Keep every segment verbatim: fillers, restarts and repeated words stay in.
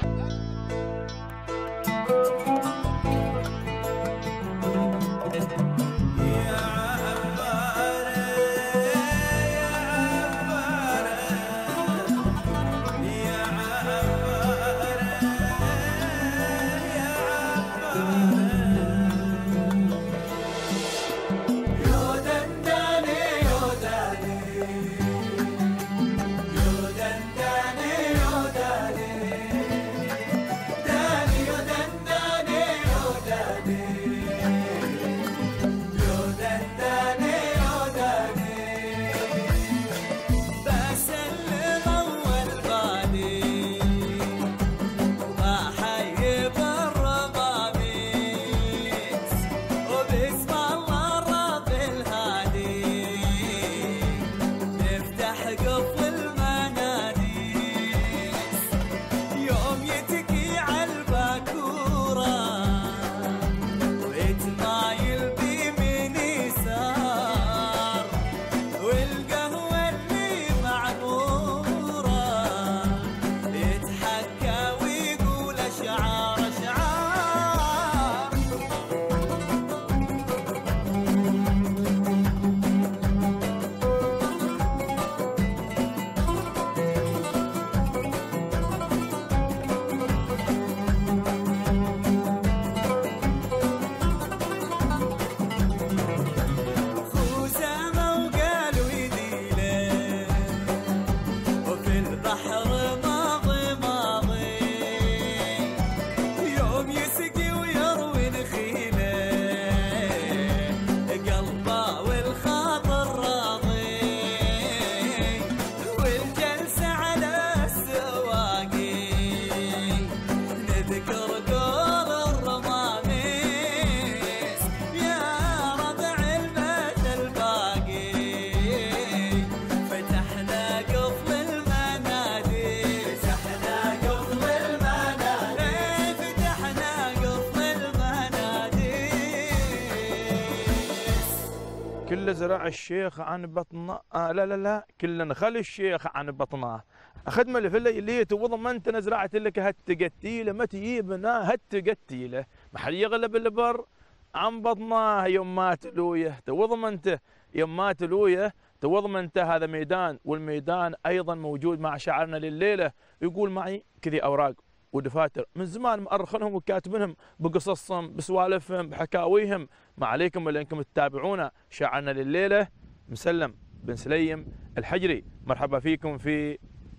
كل زرع الشيخ عن بطنه. آه لا لا لا كل نخل الشيخ عن بطنه. خدمه اللي اللي وضمنت انا زرعت لك هالتقتيله ما تجيبنا هالتقتيله ما حد يغلب البر عن بطنه يوم ما تلويه توضمنته يوم ما تلويه توضمنته. هذا ميدان والميدان ايضا موجود مع شاعرنا لليله يقول معي كذي اوراق ودفاتر من زمان مأرخنهم وكاتبينهم بقصصهم بسوالفهم بحكاويهم. ما عليكم الا انكم تتابعونا. شاعرنا لليله مسلم بن سليم الحجري. مرحبا فيكم في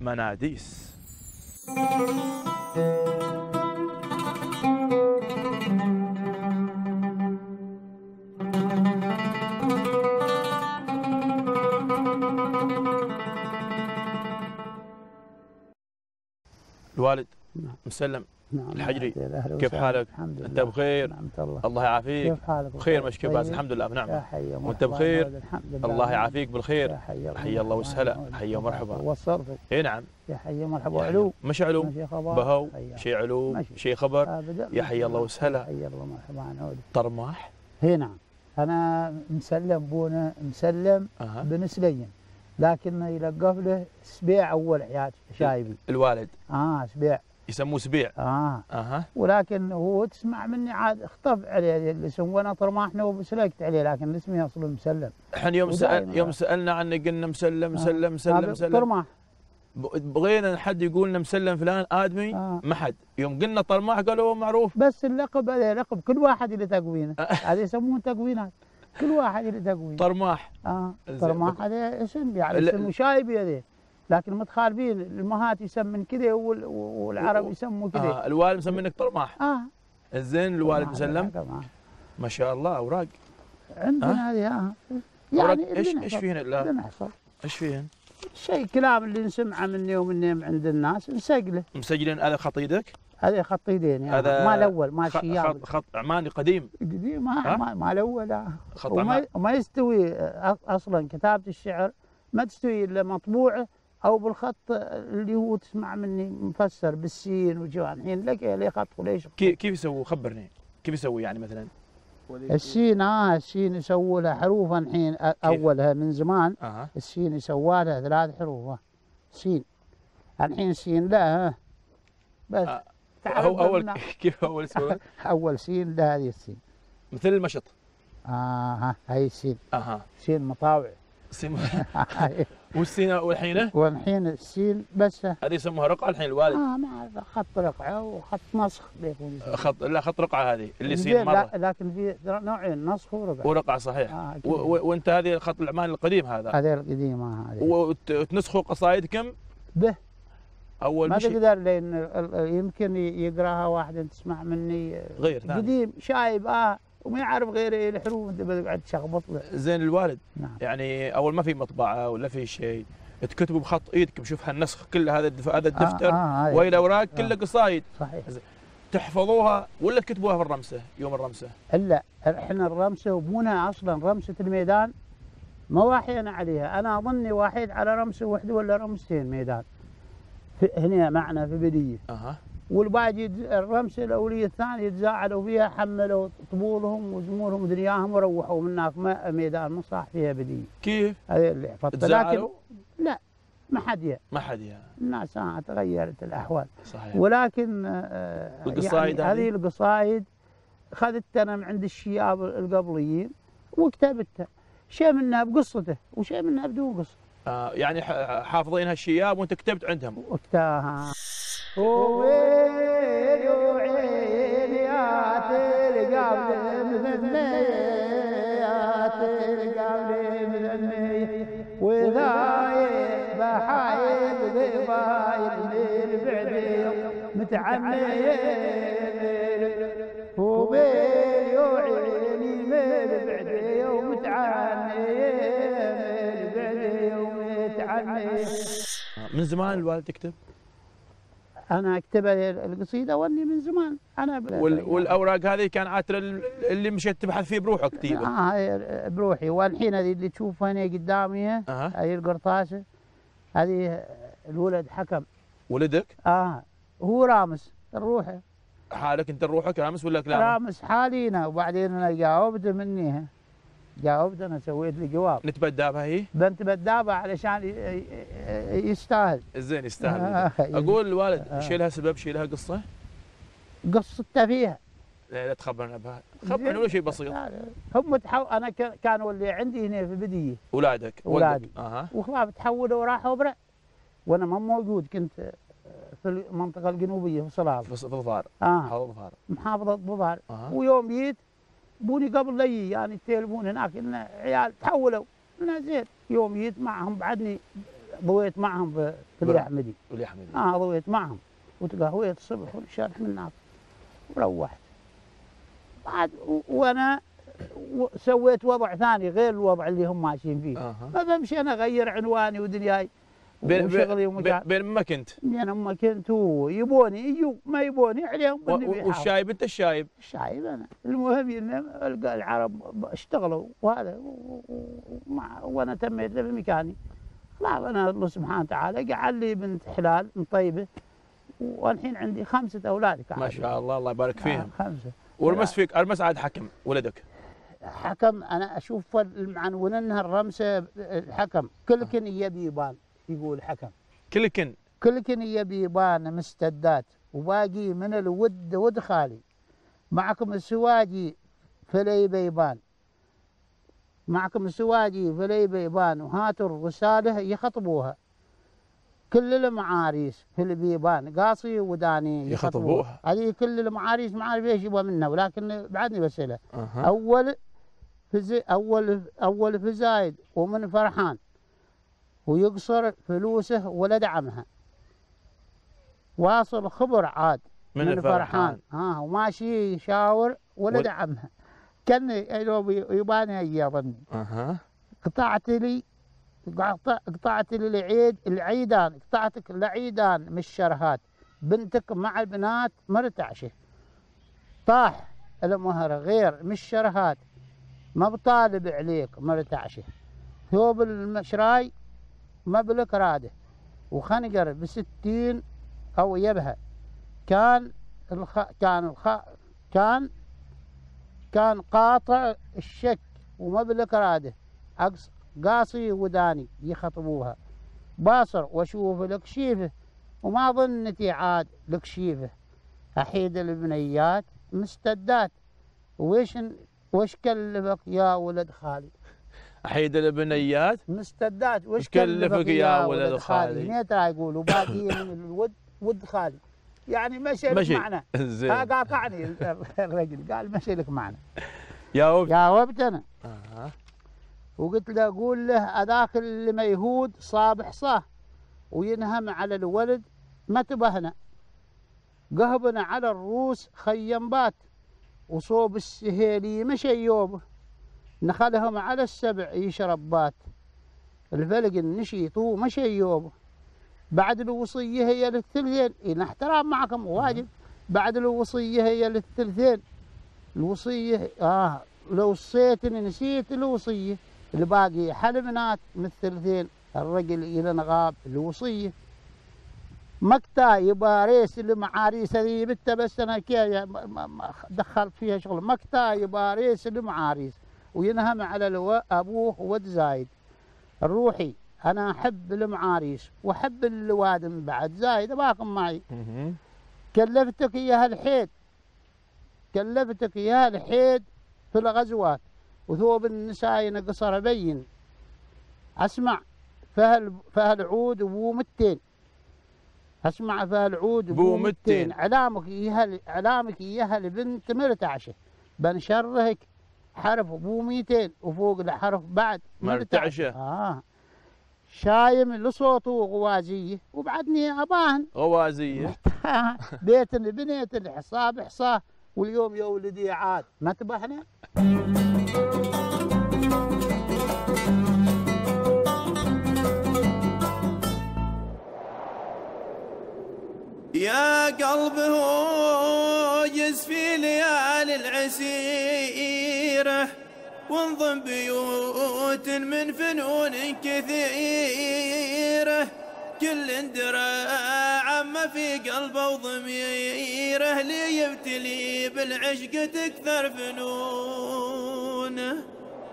مناديس. الوالد مسلم نعم الحجري كيف حالك؟ انت بخير؟ نعمة الله. الله يعافيك. كيف حالك؟ بخير مشكور باز الحمد لله بنعمه. يا حي وانت بخير؟ الحمد لله. الله يعافيك بالخير. يا حي حي الله وسهلا. حي ومرحبا. وصرفك. اي نعم. يا حي مرحبا. علوم مش علوم بهو شيء علوم ماشي. شيء خبر. يا حي الله وسهلا. حي الله مرحبا. نعود طرماح. هي نعم. انا مسلم بونا مسلم أه. بن سليم لكن يلقف له سبيع اول حياتي شايبي. الوالد اه سبيع يسموه سبيع. اه اها. ولكن هو تسمع مني عاد اختف عليه الاسم وانا طرماحنا وبسلكت عليه لكن اسمي اصلا مسلم. احنا يوم سأل يوم سالنا عنه قلنا مسلم مسلم آه. مسلم مسلم طرماح. بغينا حد يقول لنا مسلم فلان ادمي آه. ما حد. يوم قلنا طرماح قالوا هو معروف. بس اللقب هذا لقب كل واحد له تقوينه. هذا يسمون تقوينات كل واحد له تقوين. طرماح. اه طرماح هذا اسم يعني اسم مشايبي هذا لكن متخالفين. الامهات يسمن كذا والعرب يسموا كذا. آه الوالد مسمينك طرماح. اه الزين الوالد مسلم ما شاء الله اوراق عندنا هذه اه يعني ايش ايش فيهن؟ لا نحصل ايش فيهن؟ شيء كلام اللي نسمعه مني ومنهم عند الناس نسجله. مسجلين هذا خط ايدك؟ هذا خط ايدين يعني هذا ما الاول ما الشياب. خط, خط عماني قديم. قديم ما ما, ما الاول. خط وما وما يستوي اصلا كتابه الشعر ما تستوي الا مطبوعه او بالخط اللي هو تسمع مني مفسر بالسين وجوان. الحين لك ليه خط وليش كيف يسووا؟ خبرني كيف يسوي يعني مثلا؟ السين اه السين يسووا لها حروفا الحين اولها من زمان. أه. السين يسووا لها ثلاث حروف سين. الحين سين لا بس. آه. هو اول كيف اول اسم؟ اول سين لهذه السين مثل المشط. اها هاي السين. اها سين مطاوع. سين والسين والحين؟ والحين السين بس هذه يسموها رقعه الحين الوالد. اه مع خط رقعه وخط نسخ بيكون. خط لا خط رقعه هذه اللي سين مره. لا لكن في نوعين نسخ ورقعه. ورقعه صحيح. آه وانت هذه خط العمال القديم هذا. هذا القديم هذا. وتنسخوا قصايدكم به؟ اول ما تقدر لان يمكن يقراها واحد تسمع مني غير ثاني قديم شايب اه وما يعرف غير الحروف انت بتقعد تشخبط له. زين الوالد. نعم. يعني اول ما في مطبعه ولا في شيء تكتبوا بخط ايدكم، شوف هالنسخ كل هذا الدف... هذا الدفتر آه آه وهي الاوراق آه كلها قصايد. صحيح. تحفظوها ولا تكتبوها في الرمسه يوم الرمسه؟ لا احنا الرمسه وابونا اصلا رمسه الميدان ما واحينا عليها، انا اظني واحد على رمسه واحده ولا رمستين ميدان هنا معنا في بديه. اها. والباقي الرمسه الاوليه الثانيه تزاعلوا فيها، حملوا طبولهم وزمورهم ودنياهم وروحوا من هناك ما ميدان ما صاح فيها بديه. كيف؟ هذه اللي حفظتها. لكن لا ما حد يا ما حد يا الناس تغيرت الاحوال. صحيح. ولكن القصايد يعني هذه القصايد اخذتها انا من عند الشياب القبليين وكتبتها، شيء منها بقصته وشيء منها بدون قصه. آه يعني حافظينها الشياب وانت كتبت عندهم؟ وقتها ويلي وعيني يا تلقى مثني يا تلقى مثني وذايب بحايب ذبايب من بعدي متعني وبيلي وعيني من بعدي ومتعني من بعدي ومتعني. من زمان الوالد تكتب؟ انا اكتب القصيده واني من زمان انا وال... والاوراق هذه كان عاتر اللي مشيت تبحث فيه بروحك كتيبه؟ اه بروحي. والحين هذه اللي تشوفها هنا قدامي أه. هذه القرطاسه هذه الولد حكم. ولدك؟ اه هو رامس الروحه. حالك انت روحك رامس ولا كلام؟ رامس حالينا. وبعدين انا جاوبت منيها جاوبت انا سويت لي جواب. نتبدابها هي؟ بنتبدابها علشان يستاهل. زين يستاهل. آه اقول الوالد آه. شيلها سبب شيلها قصه؟ قصتها فيها. لا لا تخبرنا بها، خبرنا ولا شيء بسيط. هم تحو... انا ك... كانوا اللي عندي هنا في بديه اولادك اولادي اها وخلاص تحولوا وراحوا برا وانا ما موجود، كنت في المنطقه الجنوبيه في صلال في ظفار. اه محافظه ظفار محافظه ظفار. آه. ويوم جيت بوني قبل لي يعني التليفون هناك ان عيال تحولوا. انا زين يوم جيت معهم بعدني ضويت معهم في, في اليحمدي. اليحمدي اه ضويت معهم وتقهويت الصبح وشرح من هناك وروحت بعد وانا سويت وضع ثاني غير الوضع اللي هم ماشيين فيه. آه. ما بمشي انا اغير عنواني ودنياي وشغلي ومكان. بين ما كنت؟ بين ما كنت هو يبوني يجوا ما يبوني عليهم. والشايب انت الشايب؟ الشايب انا. المهم ان العرب اشتغلوا وهذا وانا تميت له بمكاني. خلاص انا الله سبحانه وتعالى قعد لي بنت حلال من طيبه والحين عندي خمسه اولاد. ما شاء الله الله يبارك فيهم. آه خمسه. والمس فيك المس عاد حكم ولدك؟ حكم انا اشوف المعنوننها الرمسه الحكم كلكن يبي يبان يقول حكم. كلكن كلكن يبي يبان مستدات وباقي من الود ود خالي. معكم السواجي فلي بيبان. معكم السواجي فلي بيبان وهاتوا الرساله يخطبوها. كل المعاريس في البيبان قاصي وداني يخطبوها. هذه كل المعاريس ما اعرف ايش يبغى منها ولكن بعدني بسأله. أه. اول فزي اول اول في زايد ومن فرحان ويقصر فلوسه ولا دعمها. واصل خبر عاد من, من فرحان ها وماشي يشاور ولا و... دعمها. كان يباني هي ظني. اها قطعت لي قطعت لي العيد العيدان قطعتك العيدان من الشرهات. بنتك مع البنات مرتعشه. طاح المهر غير من الشرهات ما بطالب عليك مرتعشه. ثوب المشراي مبلك راده وخنقر بستين او يبها. كان الخ... كان الخ... كان كان قاطع الشك ومبلك راده. أقص قاصي وداني يخطبوها. باصر واشوف لك شيفه وما ظنتي عاد لك شيفه. أحيد البنيات مستدات. ويش وش كلفك يا ولد خالي؟ أحيد البنيات مستدات وش كلفك يا ولد خالي؟ هنا ترى يقولوا باقي من الود ود خالي، يعني مشي لك مشي. معنا. زين. ها قاطعني الرجل قال مشي لك معنا يا وقت يا وبتنا. آه. وقلت له قول له هذاك اللي ميهود صاب حصاه وينهم على الولد ما تبهنا، قهبنا على الروس خيمبات وصوب السهيلي مشي يوبه، نخلهم على السبع يشربات، الفلق النشيط مشي يوبه، بعد الوصية هي للثلثين. إن احترام معكم واجب. بعد الوصية هي للثلثين. الوصية آه لو وصيتني نسيت الوصية، الباقي حلمنات من الثلثين، الرجل إلى نغاب الوصية. مقتا يبقى ريس المعاريس هذه بت بس أنا كي دخلت فيها شغل. مقتا يبقى ريس المعاريس وينهم على الو... أبوه ود زايد الروحي. أنا أحب المعاريس وأحب الوادم بعد زايد باكم معي. كلفتك إياها الحيد، كلفتك إياها الحيد في الغزوات، وثوب النساء نقصر بين. أسمع فهل فهل عود وبو متين، أسمع فهل عود وبو متين. علامك إياها علامك إياها لبنت مرتعشة، بنشرهك حرف بو ميتين وفوق الحرف بعد مرتعشة. آه شايم لصوته غوازية وبعدني أباهن غوازية. بيت بنيت الحصاب حصاه واليوم يا ولدي عاد ما تبهنا. يا قلبه جز في ليالي العسيرة وانضم بيوت من فنون كثيرة، كل درى عما في قلبه وضميره، ليبتلي بالعشق تكثر فنونه.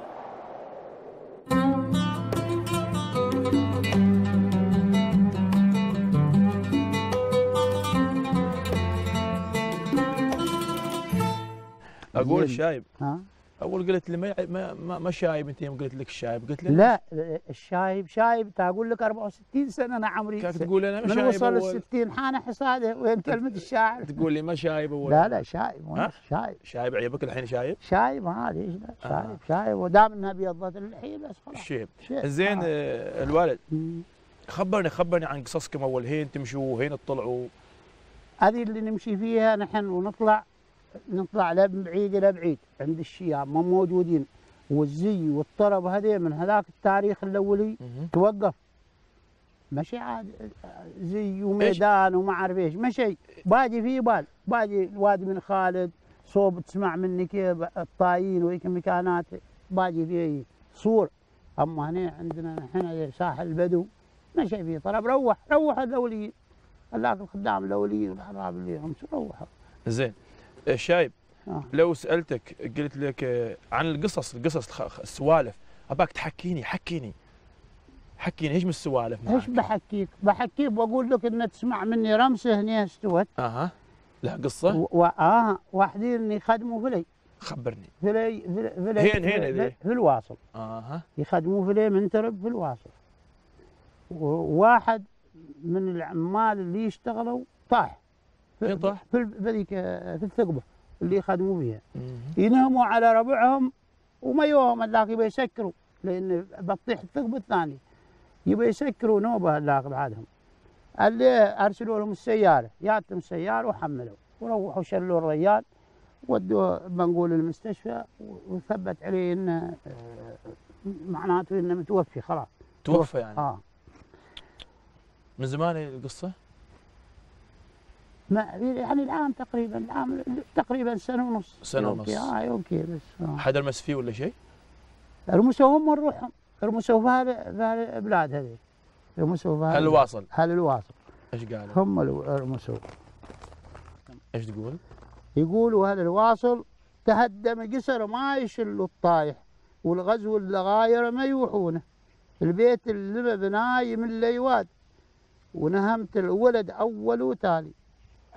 اقول الشايب. ها اول قلت لي ما ما ما, ما شايب انت، يوم قلت لك الشايب قلت لي لا الشايب شايب. تقول لك أربعة وستين سنه انا عمري. كيف تقول انا ما من شايب؟ وصل ال ستين حانه حصاده. وين كلمه الشاعر؟ تقول لي ما شايب اول. لا لا شايب. وين شايب؟ شايب عيبك الحين شايب؟ شايب ها ليش لا شايب. آه. شايب ودام انها بيضت اللحيه بس خلاص. شيب. زين. آه. الولد مم. خبرني خبرني عن قصصكم اول، هين تمشوا وهين تطلعوا. هذه اللي نمشي فيها نحن ونطلع نطلع لا من بعيد الى بعيد عند الشيام ما موجودين، والزي والطرب هذه من هذاك التاريخ الاولي توقف. مشي عاد زي وميدان وما اعرف ايش مشي. باجي في بال باجي الوادي من خالد صوب تسمع مني كيف الطايين وهيك مكانات باجي فيه صور. اما هنا عندنا نحن ساحل البدو مشي فيه طرب. روح روح الاوليين هذاك الخدام الاوليين والحراب اللي هم روحوا. زين. شايب. آه. لو سألتك قلت لك عن القصص القصص السوالف اباك تحكيني حكيني حكيني ايش من السوالف معك؟ ايش بحكيك؟ بحكيك بقول لك ان تسمع مني رمسه هنا استوت. اها لا قصه؟ و... و... اه واحدين يخدموا فلي. خبرني. فلي فلي, فلي هين هين فلي في الواصل. اها يخدموا فلي منترب في الواصل. وواحد من العمال اللي يشتغلوا طاح. فين طاح؟ في ذيك في الثقبه اللي يخدموا فيها. ينهموا على ربعهم وما يوهم هذاك يبي يسكروا، لان بتطيح الثقبه الثانيه يبي يسكروا نوبه هذاك بعدهم. اللي ارسلوا لهم السياره، جاتهم السياره وحملوا وروحوا شلوا الرجال ودوه بنقول المستشفى وثبت عليه انه معناته انه متوفي خلاص. توفى يعني؟ اه. من زمان القصه؟ ما يعني الان تقريبا الان تقريبا سنه ونص. سنه ونص. اه يمكن بس. آه. حدا رمس فيه ولا شيء؟ رمسوه هم نروحهم، رمسوه في هالبلاد هذه. رمسوه في هالواصل. هالواصل. ايش قالوا؟ هم رمسوه. ايش تقول؟ يقولوا هذا الواصل تهدم قصر ما يشل الطايح، والغزو اللغاير ما يوحونه، البيت اللي بناي من ليواد، ونهمت الولد اول وتالي،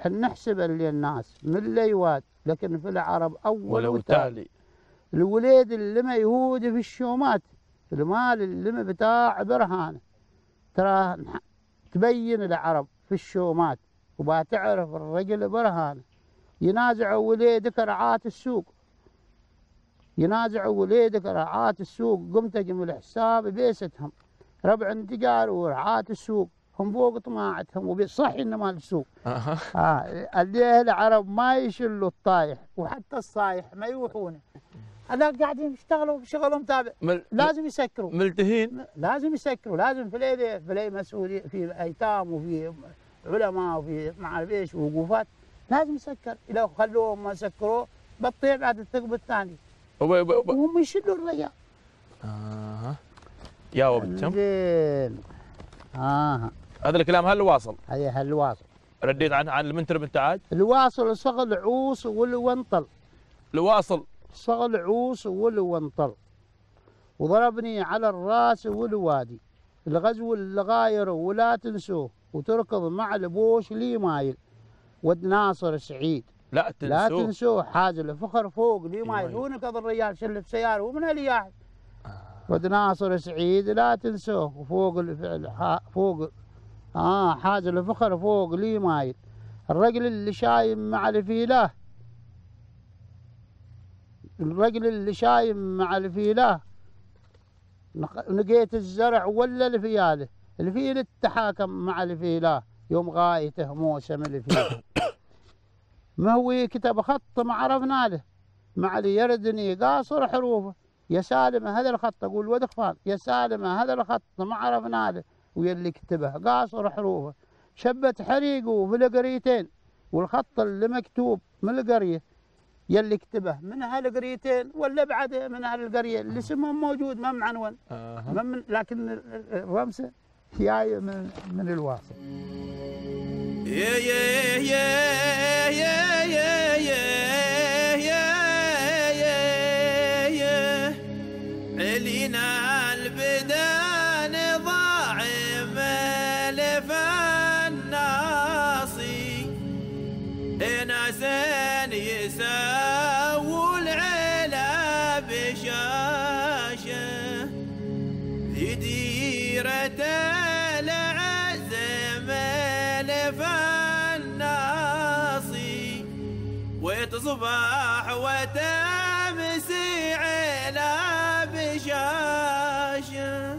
حن نحسب اللي الناس من ليواد، لكن في العرب أول وتالي. الوليد اللي ما يهودي في الشومات، المال اللي ما بتاع برهانه، ترى تبين العرب في الشومات وبتعرف الرجل برهانه. ينازعوا وليدك رعاة السوق، ينازعوا وليدك رعاة السوق، قمت اجم الحساب بيستهم ربع التجار ورعاة السوق هم فوق طماعتهم، وبصح انه مال السوق. اها اه اللي العرب ما يشلوا الطايح وحتى الصايح ما يوحونه. هذا قاعدين يشتغلوا بشغلهم تابع، مل... لازم يسكروا، ملتهين، لازم يسكروا، لازم في ليله في ليله مسؤوليه، في ايتام وفي علماء وفي ما اعرف ايش ووقوفات، لازم يسكر. اذا خلوهم ما سكروه بتطير بعد الثقب الثاني وهم يشلوا الرجال. اها يا وبتم زين. اه هذا الكلام هل واصل؟ هي هالواصل رديت عن عن المنتر بنت عاد؟ الواصل صغل عوص والونطل، الواصل صغل عوص والونطل، وضربني على الراس والوادي، الغزو اللي غايره ولا تنسوه، وتركض مع البوش لي مايل، ود ناصر سعيد لا تنسوه، لا تنسوه، حاج الفخر فوق لي مايل، هو نقض الرجال شل بسياره ومن الياح. ود ناصر سعيد لا تنسوه، وفوق الفعل فوق اه حاج الفخر فوق لي مايل، الرجل اللي شايم مع الفيله، الرجل اللي شايم مع الفيله، نقيت الزرع ولا الفياله، الفيل التحاكم مع الفيله يوم غايته موسم الفيل. ما هو كتب خط ما عرفنا له، مع اللي يردني قاصر حروفه، يا سالم هذا الخط، اقول ود اخفان يا سالم هذا الخط ما عرفنا له، ويلي كتبه قاصر حروفه، شبت حريقه في القريتين، والخط اللي مكتوب من القريه يلي كتبه من هالقريتين ولا بعد من هالقريه اللي اسمهم موجود ما معنون. آه. ما من لكن الرمسه جايه من من الواصل. يا يا يا يا يا يا يا يا علينا البدان ضاعم الفناصي، ناسين يساووا العلا بشاشه، في ديرة العزم الفناصي، وتصبح وتمسي علا بشاشه.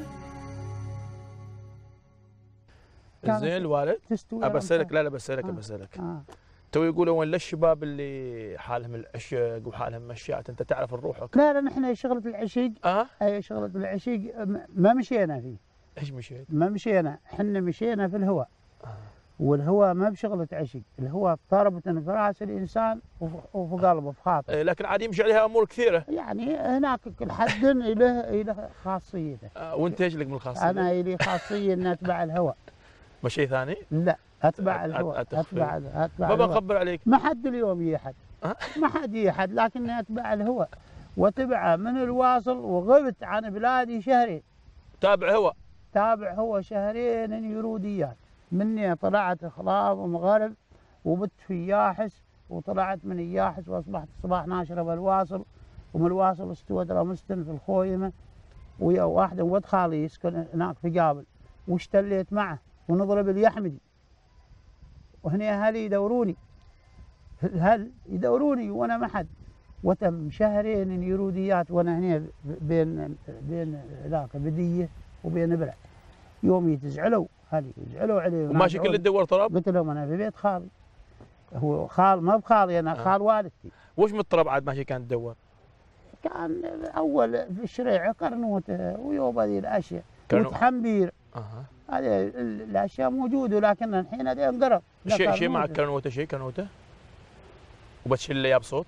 زين الوالد تستوي ابسلك، لا لا بسألك آه. بسألك آه. تو يقولون وين الشباب اللي حالهم العشق وحالهم مشيات، انت تعرف روحك؟ لا لا نحن شغلة العشيق، اه اي شغلة العشيق ما مشينا فيه. ايش مشيت؟ ما مشينا، احنا مشينا في الهواء. آه. والهواء ما بشغلة عشق، الهواء ضربة في راس الانسان وفي قلبه في خاطره. إيه لكن عاد يمشي عليها امور كثيره. يعني هناك كل حد له له خاصيته. آه وانت ايش لك من الخاصيه؟ انا لي خاصيه ان اتبع الهواء. ما شيء ثاني؟ لا اتبع أت- الهواء، أت- اتبع اتبع ما الهواء. بنخبر عليك. ما حد اليوم يحد، أه؟ ما حد يحد، لكني اتبع الهواء واتبعه من الواصل، وغبت عن بلادي شهرين. تابع هواء. تابع هو شهرين يروديات، مني طلعت خلاف ومغرب وبت في ياحس، وطلعت من ياحس واصبحت الصباح ناشره بالواصل، ومن الواصل استوت رمستن في الخويمه، ويا واحد ولد خالي يسكن هناك في قابل، واشتليت معه ونضرب اليحمدي، وهنا اهلي يدوروني، الهل يدوروني وانا ما حد، وتم شهرين يروديات وانا هنا بين بين ذاك بديه وبين بلع. يوم يتزعلوا هذي يزعلوا علي وماشي كل تدور طرب؟ قلت لهم انا في بيت خالي، هو خال ما بخالي انا، آه. خال والدتي. وش من الطرب عاد ماشي كانت تدور؟ كان اول في الشريعه قرنوته ويوم هذه الاشياء كرنو- وتحمبير، اها هذه ال- الاشياء موجوده، لكن الحين هذه انقرض. لا شيء شيء كرنوته. معك كرنوته، شيء كرنوته وبتشيل لي اياه بصوت؟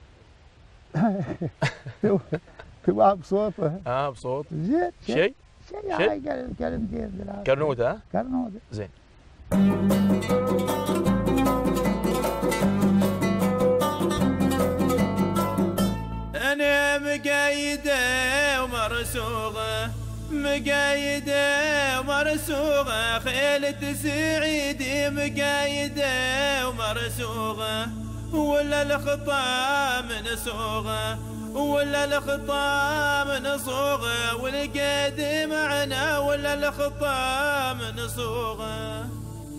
تبقى بصوته اه بصوت زين شيء شيء شيء؟ هاي كل- كلمتين ثلاث كرنوته ها؟ كرنوته. زين. أنا مقيدة ومرسوغة مقايدة ومرسوغة خيلة سعيدي مقايدة ومرسوغة ولا الخطا منسوغة ولا الخطا منصوغة والقيد معنا ولا الخطا منصوغة.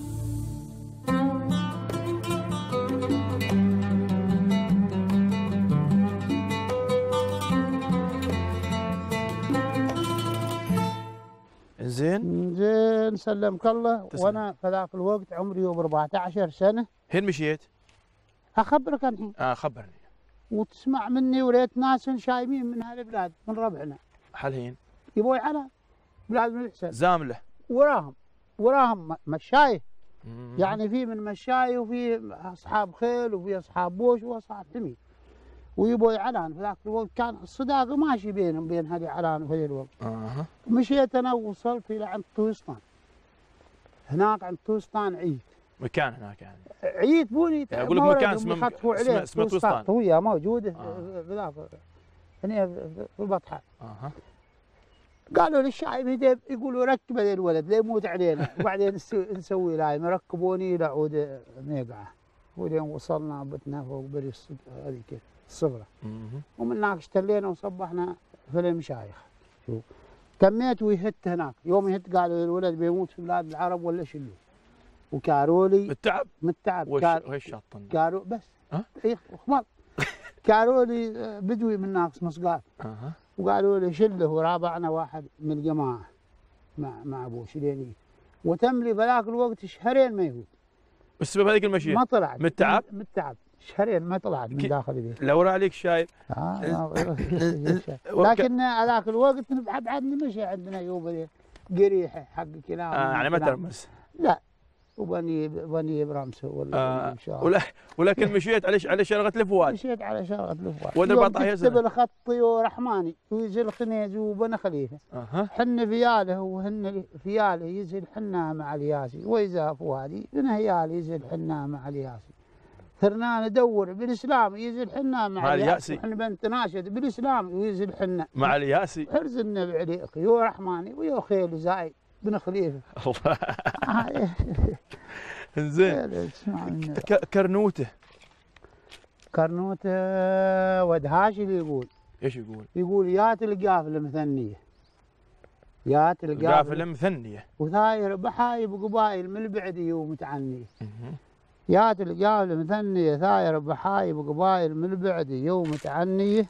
زين زين سلمك الله. تسلم. وانا في ذاك الوقت عمري يوم أربعة عشر سنه. هين مشيت؟ اخبرك الحين اه خبرني. وتسمع مني وليت ناس شايبين من هالبلاد من ربعنا حالهين يبوي على بلاد من الحسن زامله وراهم وراهم مشايه. مم. يعني في من مشاي وفي اصحاب خيل وفي اصحاب بوش واصحاب حمي ويبوي علان. في ذاك الوقت كان الصداقه ماشي بينهم بين هذه علان وهذه الوقت. اها مشيت انا ووصلت الى عند توسطان. هناك عند توسطان عيد مكان هناك يعني عيد بوني يعني اقول لك مكان اسمه يخطفوا اسمه عليه اسمه توسطان. طوية موجوده آه. في ذاك هنا في البطحه. اها قالوا للشايب هديب يقولوا ركب هذا الولد لا يموت علينا. وبعدين نسوي- نسوي لايم ركبوني لعود ميقعه ولين وصلنا بتنا فوق بري الصد- هذه كيف الصغرى. مم. ومن هناك اشتلينا وصبحنا في المشايخ. شوف تميت ويهت هناك يوم يهت قالوا الولد بيموت في بلاد العرب ولا شنو. وكارولي التعب من التعب وش كار- وش شطن قالوا بس ها؟ اي خبر قالوا لي بدوي من ناقص مسقات اها وقالوا لي شله ورابعنا واحد من الجماعه مع مع ابو شليني وتم لي بذاك الوقت شهرين ما يهود. والسبب هذيك المشيه ما طلعت من التعب؟ من التعب شهرين ما طلعت من كي- داخل البيت. لو را عليك شايب آه لكن هذاك الوقت ابعد مشي عندنا يوم قريحه حق كلام آه يعني ما ترمس لا وبني بني برامسه ولا آه ان شاء الله. ولا ولكن مشيت على على شرقة الفؤاد مشيت على شغله الفؤاد. ولا يوم بطح يزن. تكتب الخطي ورحماني ويجي الخنيز وبن خليفه اها حن فياله وهن فياله يزل حنا مع الياسي واذا فؤادي بن هيال يزل حنا مع الياسي. ثرنا ندور بالاسلام يزل حنا مع, مع الياسي. الياسي. وحنا بنتناشد بالاسلام ويزل حنا مع الياسي. حرز النبي عليك يو رحماني ويو خيل زايد بن خليفه. الله زين اسمع مني. ك- كرنوته كرنوته ودهاشي اللي يقول ايش يقول؟ يقول يات القافله مثنيه يات القافله قافله مثنيه. وثاير بحايب قبائل من البعدي ومتعني. مهم. يات القافله مثنيه ثاير بحايب قبائل من البعدي ومتعنيه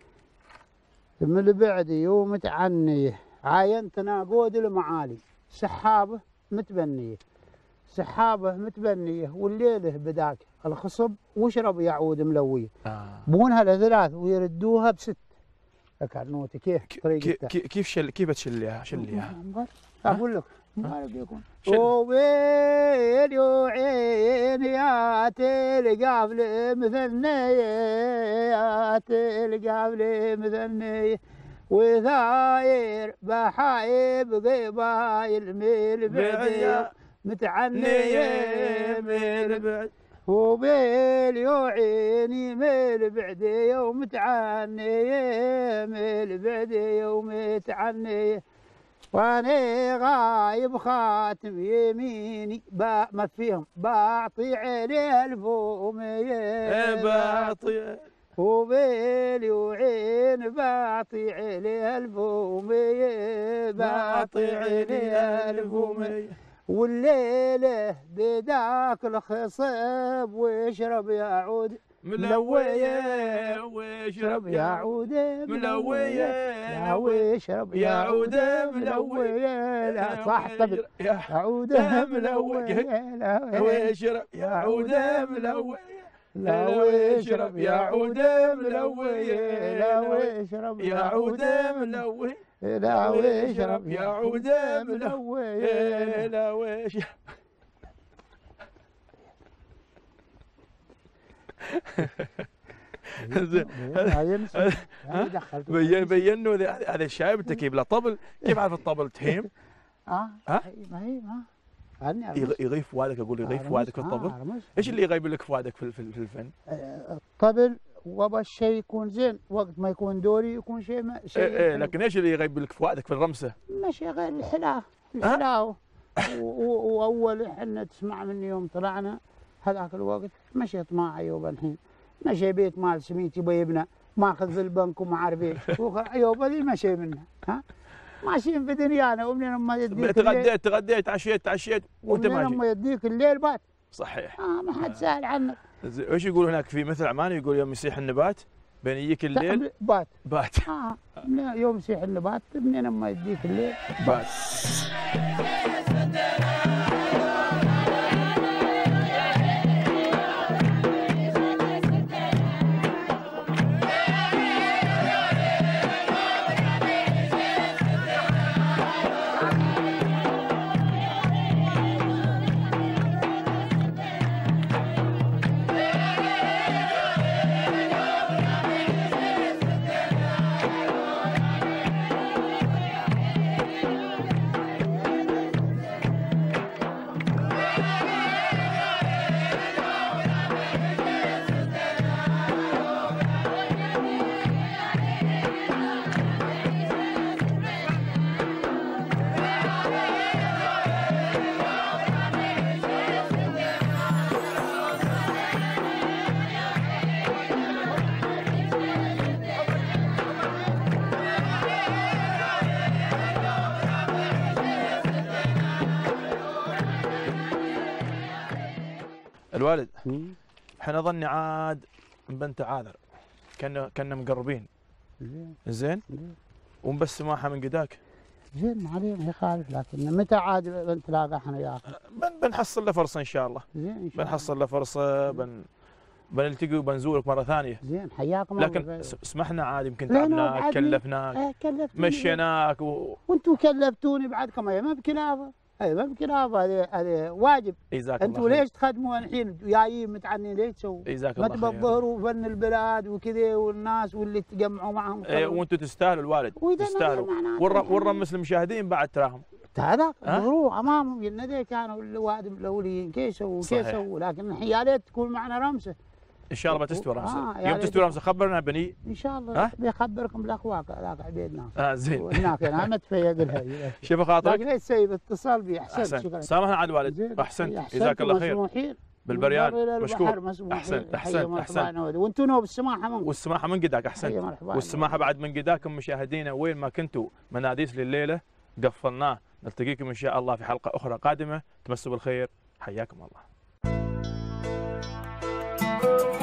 من البعدي ومتعنيه. عاينت ناقود المعالي سحابه متبنيه سحابه متبنيه والليله بداك الخصب واشرب يعود ملويه. آه. بونها لثلاث ويردوها بست. كرنوتي كيف كي- طريقته؟ كي- كيف شل كيف تشليها شليها؟ اقول لك مبارك يكون شل. وبين يوعين يا القافله مثنيه يا القافله مثنيه وثاير بحايب قبايل من البعد متعنيه من البعد وبيل يوعيني من البعد يوم متعنيه من البعد يوم متعنيه. وانا غايب خاتم يميني با ما فيهم بعطي عليه الفوميه بعطي وبيل يوعين بعطي عليه الفوميه بعطي عليه الفوميه. والليله بداك الخصب واشرب يا عود ملويه واشرب يا عود ملويه يا واشرب يا عود ملويه لا صح الطبل يا يا عود ملويه لا واشرب يا عود ملويه لا واشرب يا عود ملويه لا واشرب يا عود ملويه لا واشرب يا عود ملويه لا واشرب. زين بين بينوا هذا الشايب التكيب له طبل. كيف عارف الطبل تهيم؟ اه ها؟ ما هي ما يغ- يغيب فؤادك. اقول يغيب فؤادك في الطبل. ايش اللي يغيب لك فؤادك في في في الفن؟ الطبل وابى الشيء يكون زين، وقت ما يكون دوري يكون شيء ما شيء ايه ايه لكن ايش اللي يغيب لك فؤادك في الرمسه؟ ماشي غير الحلاوه الحلاوه. واول احنا تسمع مني يوم طلعنا هذاك الوقت مشي طماع عيوب الحين، مشي بيت مال سميت يبى يبنى ماخذ في البنك وما عارف ايش، عيوب هذه مشي منها ها، ماشيين في دنيانا ومنين ما يديك تغديت تغديت عشيت تعشيت وانت ماشي ومنين ما يديك الليل بات. صحيح. اه ما حد سأل عنك. ايش يقول هناك في مثل عمان يقول يوم يصيح النبات بين يجيك الليل بات بات. اه يوم يصيح النبات منين ما يديك الليل بات. الوالد احنا ظني عاد بنت عاذر كنا كنا مقربين زين زين وبس سماحه من قداك زين ما عليه ما يخالف، لكن متى عاد بنتلاقى احنا وياك؟ بن بنحصل له فرصه ان شاء الله. زين ان شاء الله بنحصل له فرصه بن بنلتقي وبنزورك مره ثانيه. زين حياكم لكن الله. اسمحنا عاد يمكن لا، لا، تعبناك بعد كلفناك ايه كلفتوني مشيناك و... وانتم كلفتوني بعد كمان ما بكلافه، اي ما بكلافه، هذا هذا واجب. جزاك الله انتم خير. ليش تخدموا الحين جايين متعنين ليش تسووا؟ جزاك ما الله خير. تبظهروا فن البلاد وكذا والناس واللي تجمعوا معهم. ايه وانتم تستاهلوا الوالد تستاهلوا ونر- ونرمس المشاهدين بعد تراهم. هذاك ظهروه امامهم الندى كانوا الوادم الاوليين كيف يسووا كيف يسووا، لكن يا ريت تكون معنا رمسه. ان شاء الله بتستوي رمسه. آه يوم تستوي رمسه خبرنا بني. ان شاء الله بيخبركم بالاخواق هذاك عبيد ناصر. اه زين. وهناك انا متفيد لها. شوف خاطرك. لكن ليش سيب اتصال بي احسنت شكرا. سامحنا عاد والد. احسنت جزاك الله خير. بالبريان مشكور. احسنت احسنت احسنت. وانتم نوب السماحه من والسماحه من قداك احسنت. والسماحه بعد من قداكم مشاهدينا وين ما كنتوا مناديس لليله قفلناه. نلتقيكم ان شاء الله في حلقه اخرى قادمه. تمسوا بالخير حياكم الله.